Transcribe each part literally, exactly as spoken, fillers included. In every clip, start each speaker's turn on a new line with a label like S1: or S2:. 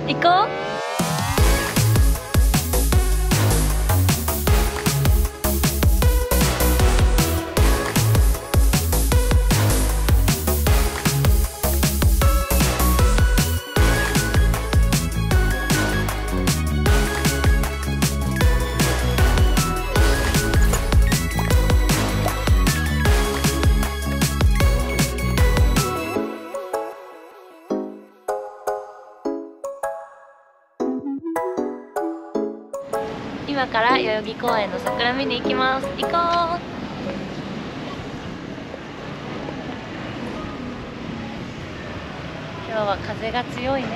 S1: 行こう。今から代々木公園の桜見に行きます。行こう。今日は風が強いね。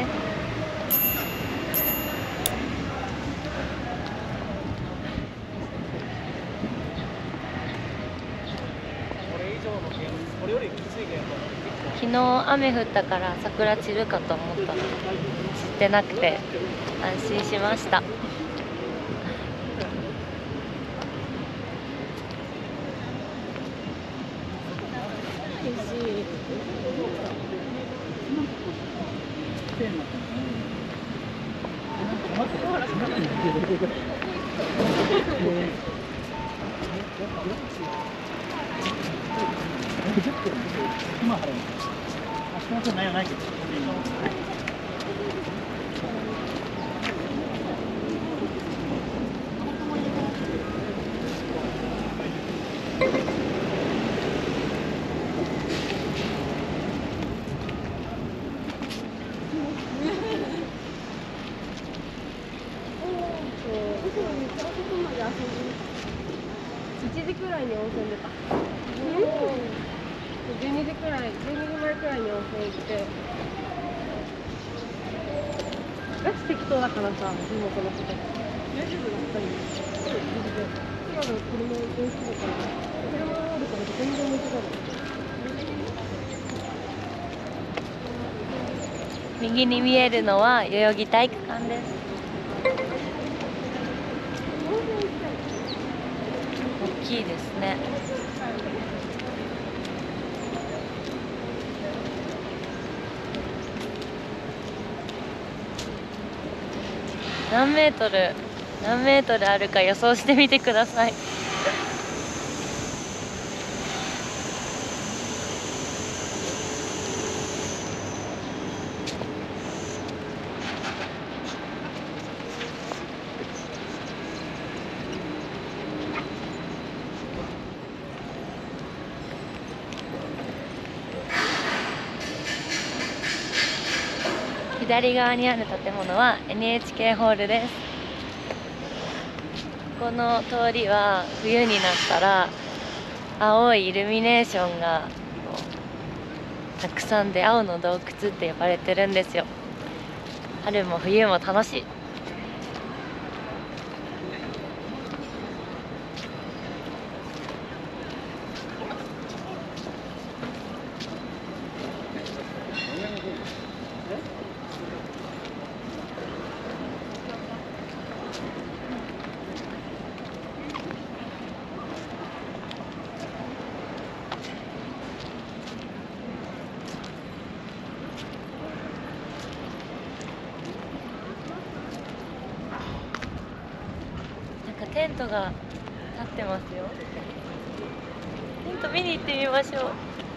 S1: 昨日雨降ったから桜散るかと思ったので散ってなくて安心しました。
S2: いちじくらいに温泉出た。じゅうにじくらい、じゅうにじまえくらいに温泉行って。ガチ適当だからさ、地元の人。大丈夫だったり。今の車運転してるから、車あるから全然見てない。
S1: 右に見えるのは代々木体育館です。大きいですね。何メートル何メートルあるか予想してみてください。左側にある建物は エヌエイチケー ホールです。この通りは冬になったら青いイルミネーションがたくさんで青の洞窟って呼ばれてるんですよ。春も冬も楽しい。テントが立ってますよ。テント見に行ってみましょう。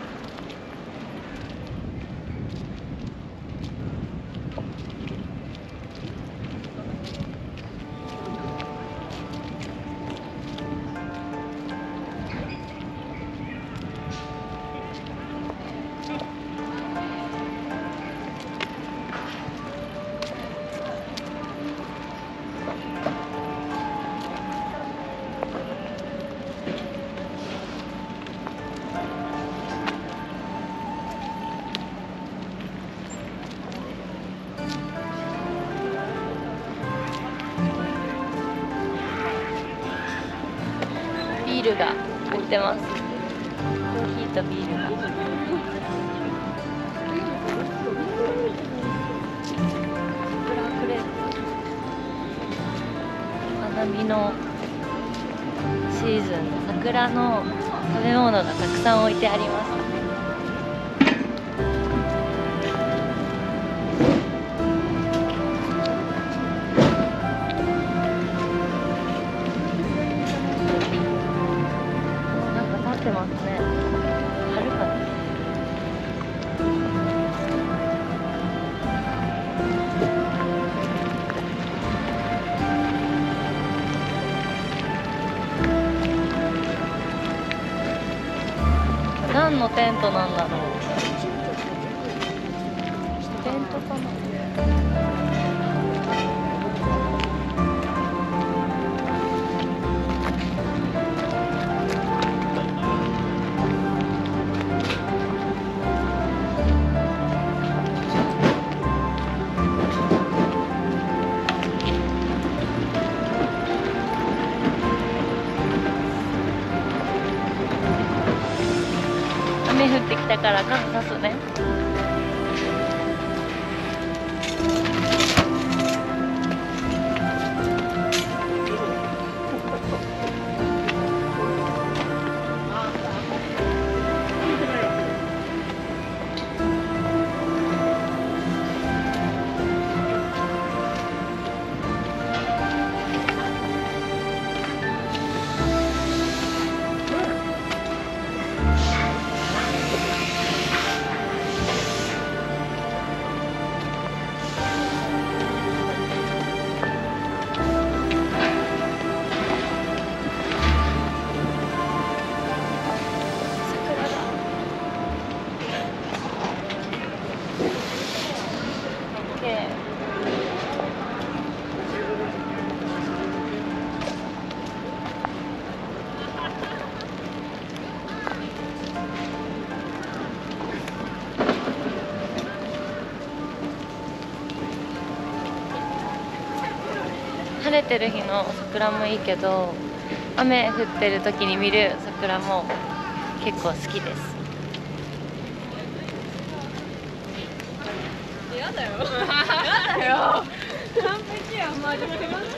S1: ビールが売ってます。コーヒーとビールが。花見のシーズン、桜の食べ物がたくさん置いてあります。 テントなんだろう。テントかな。雨降ってきたから傘さすね。晴れてる日の桜もいいけど、雨降ってる時に見る桜も結構好きです。
S2: やだよ。やだよ。完璧やん、マジで。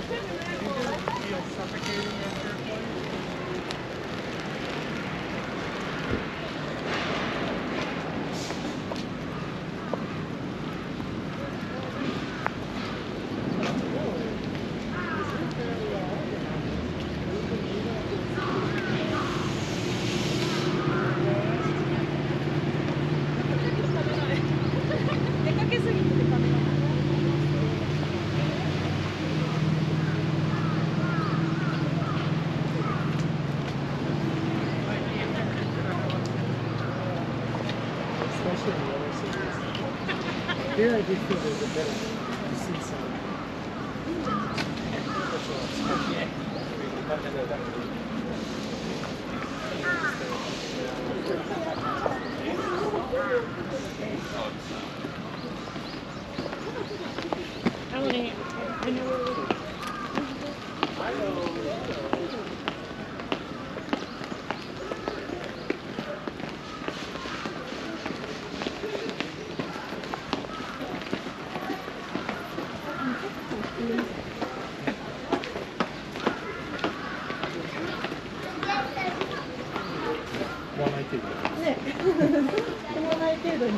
S3: Here I do feel there's a better to see some. ね、踏まない程度に。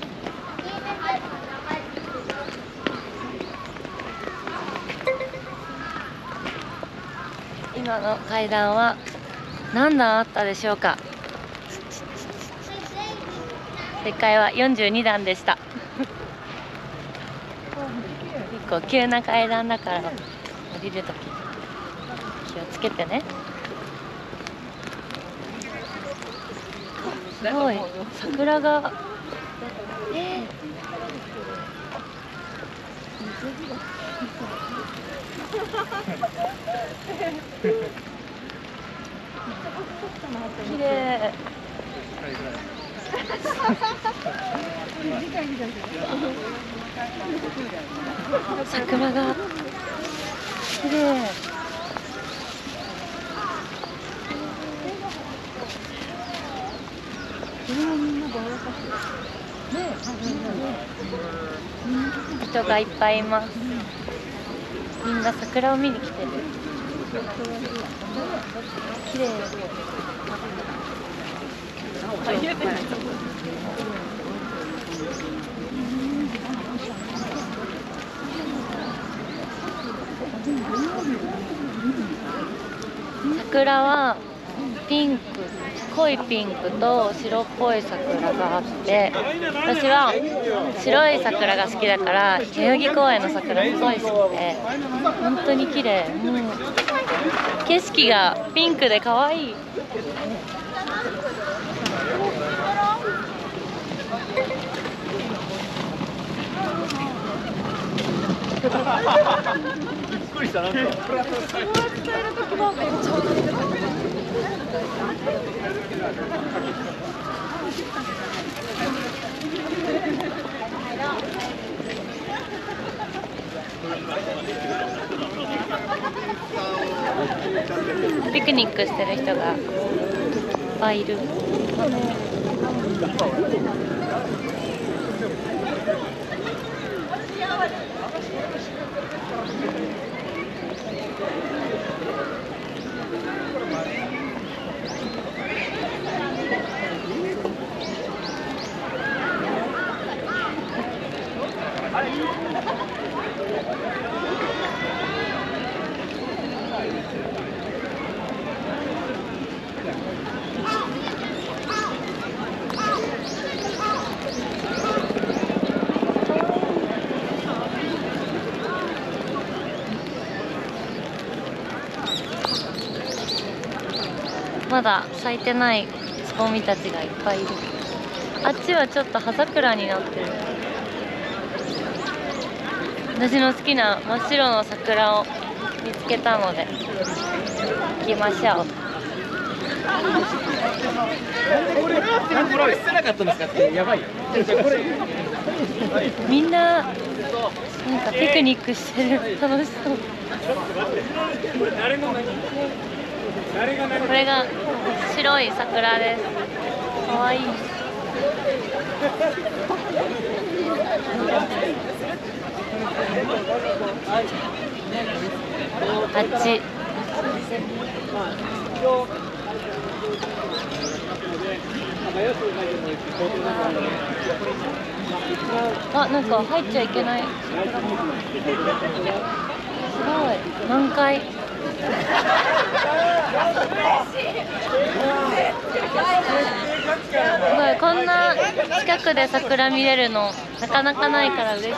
S1: 今の階段は何段あったでしょうか。正解はよんじゅうにだんでした。結構急な階段だから降りるとき気をつけてね。すごい桜が、えー、綺麗。桜が綺麗。人がいっぱいいます。みんな桜を見に来てる。綺麗。桜はピンク、濃いピンクと白っぽい桜があって、私は白い桜が好きだから代々木公園の桜すごい好きで、本当に綺麗。もう景色がピンクで可愛い。
S3: くりしたなんか。
S2: それは伝える時もめっちゃ踊りが
S1: ピクニックしてる人がいっぱいいる。まだ咲いてないつぼみたちがいっぱいいる。あっちはちょっと葉桜になってる。私の好きな真っ白の桜を見つけたので行きましょう。
S3: なんでこれ捨てなかったんですかってやばいよ。
S1: みんななんかピクニックしてる。楽しそう。これが白い桜です。かわいい。あっち。あ、なんか入っちゃいけない。すごい満開。すごい、こんな近くで桜見れるのなかなかないから嬉しい。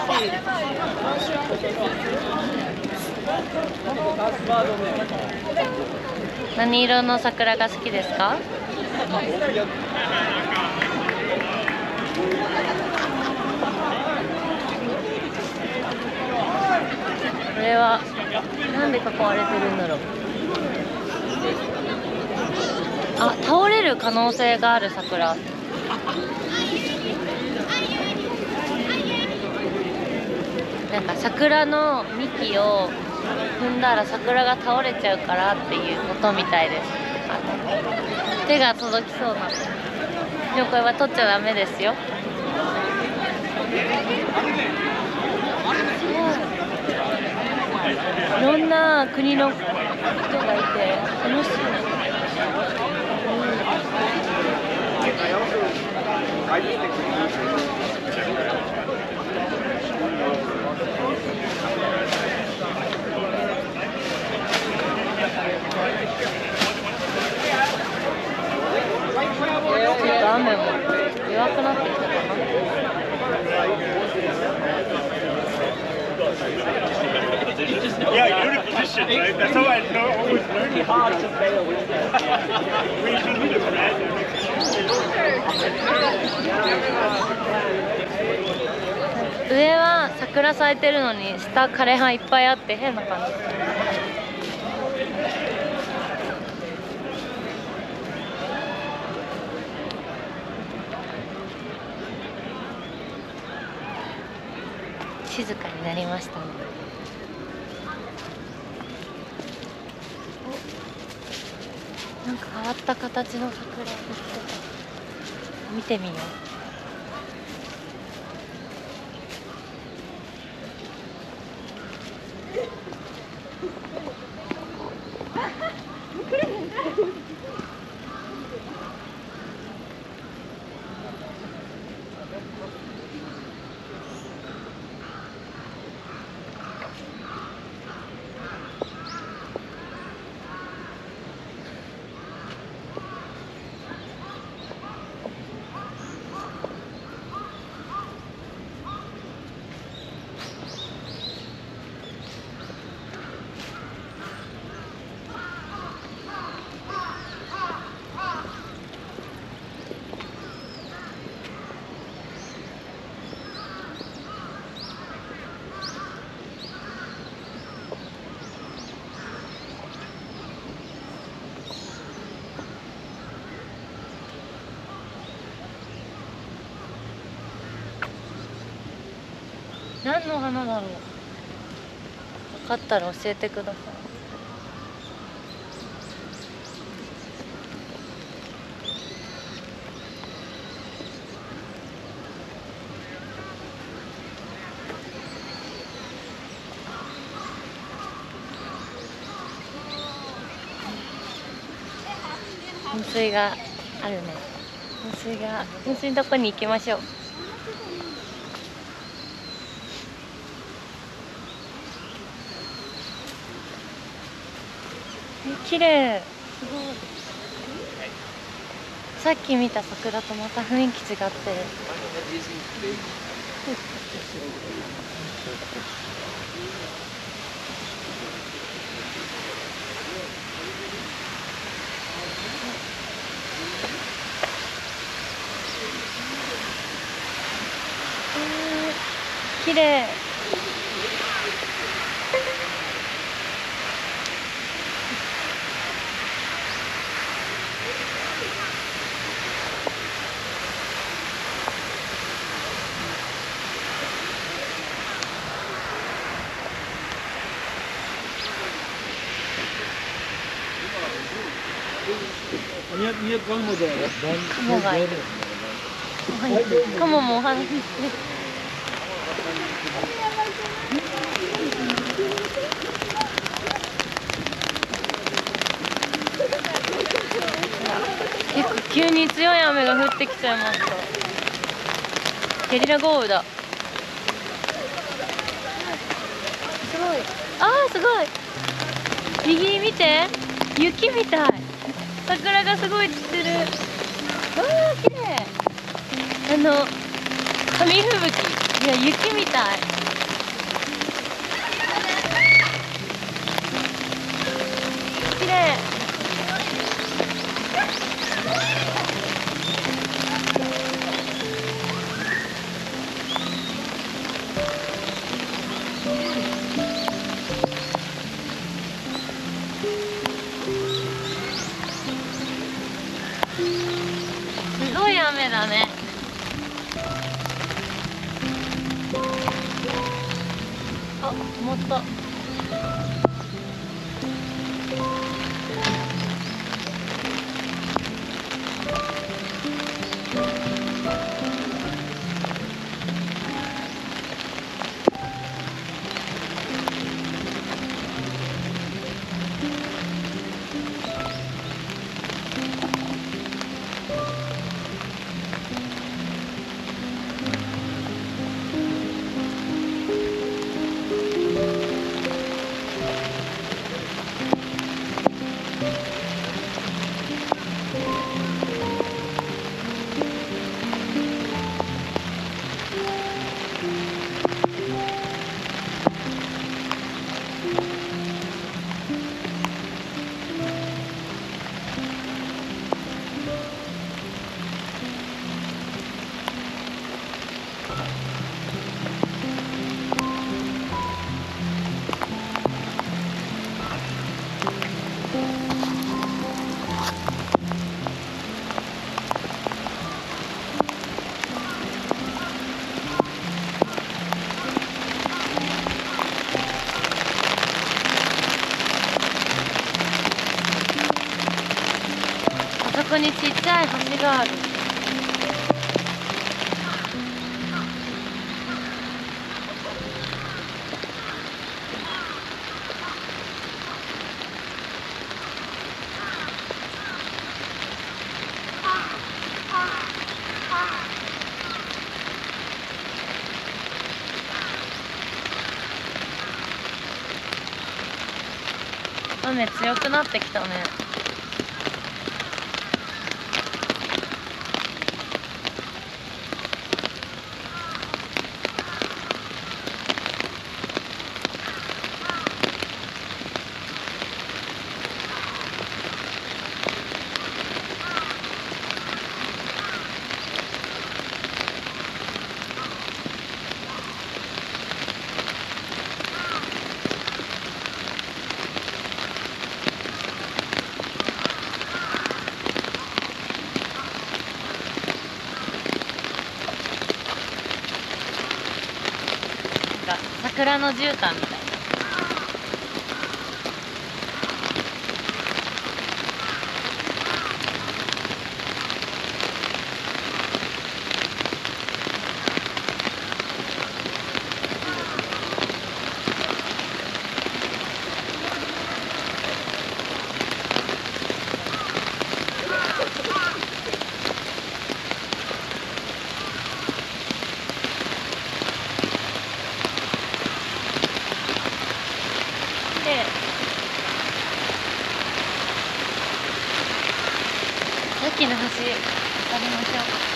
S1: 何色の桜が好きですか？これはなんで囲われてるんだろう。あ、倒れる可能性がある桜。なんか桜の幹を踏んだら桜が倒れちゃうからっていうことみたいです。あの手が届きそうな。でもこれは取っちゃダメですよ。いろんな国の人がいて楽しい。ちょっと雨も弱くなってきたかな。
S4: Yeah, you're in a position, right? That's how I know. Always learning hard to fail. We should be the brand.
S1: 上は桜咲いてるのに下枯葉いっぱいあって変な感じ。静かになりましたね。なんか変わった形の桜を見てみよう。 何の花だろう。分かったら教えてください。噴水があるね。噴水が噴水のとこに行きましょう。え、綺麗。すごい。さっき見た桜とまた雰囲気違ってる。綺麗。雲がいる。雲もお話しして。結構急に強い雨が降ってきちゃいました。ゲリラ豪雨だ。すごい。あー、すごい。右見て、雪みたい。桜がすごい散ってる。わー、綺麗。あの紙吹雪、いや雪みたい。綺麗。すごい雨だね。あ、止まった。あそこにちっちゃい橋がある。雨強くなってきたね。 桜の絨毯みたいな。で、さっきの橋渡りましょう。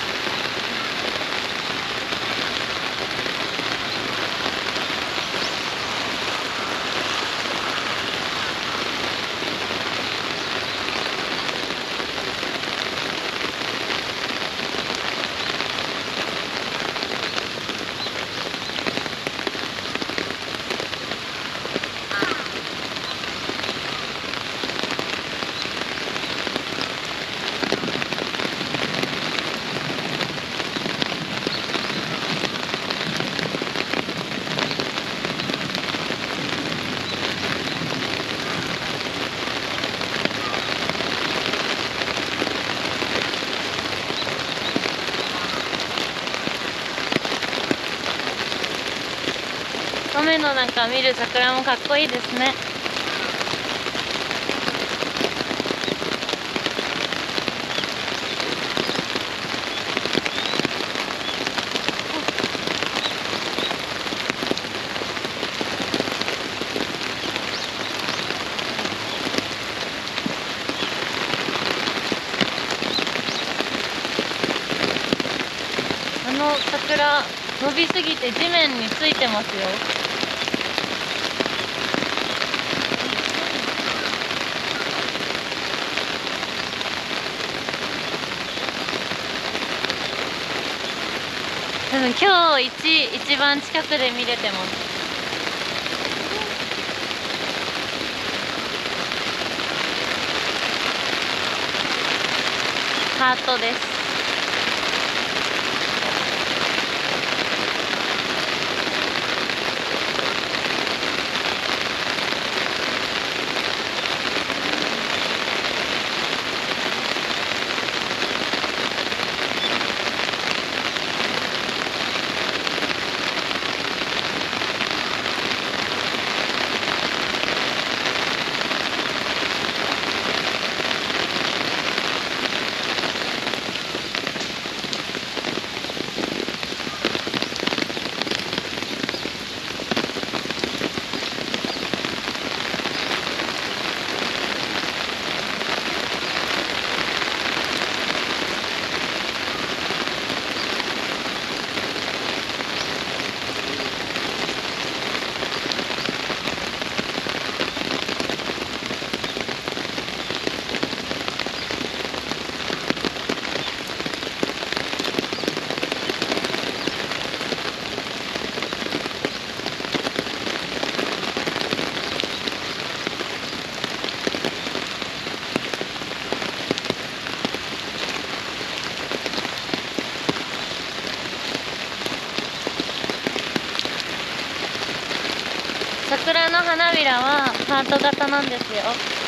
S1: 雨の中見る桜もかっこいいですね。あの桜伸びすぎて地面についてますよ。多分今日一一番近くで見れてます。ハートです。桜の花びらはハート型なんですよ。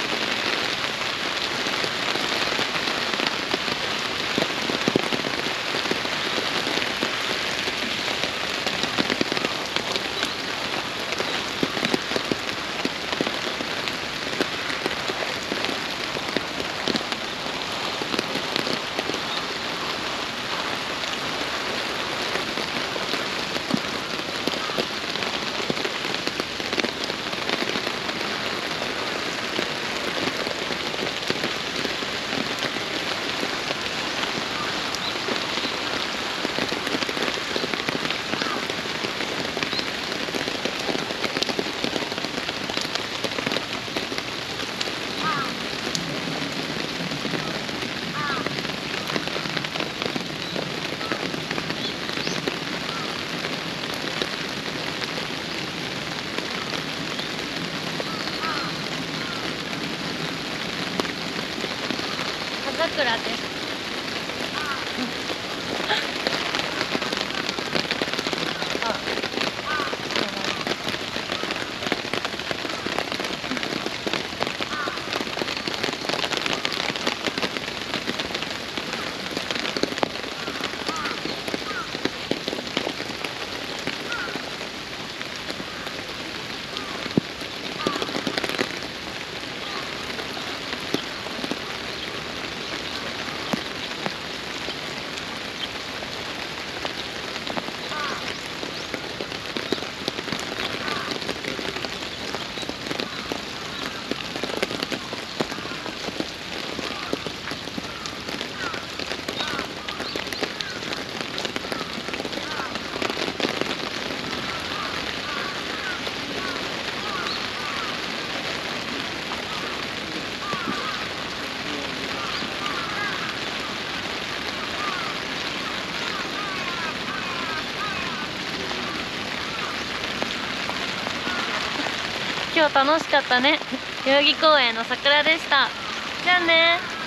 S1: 葉桜です。あ、そうなんだ。 今日楽しかったね。代々木公園の桜でした。じゃあね。